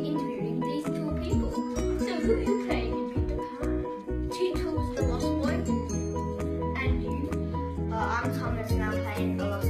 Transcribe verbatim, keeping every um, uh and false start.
interviewing these two people. So who you playing in Peter Pan? Tootles the Lost Boy. And you? Uh, I'm Thomas and I'm playing the Lost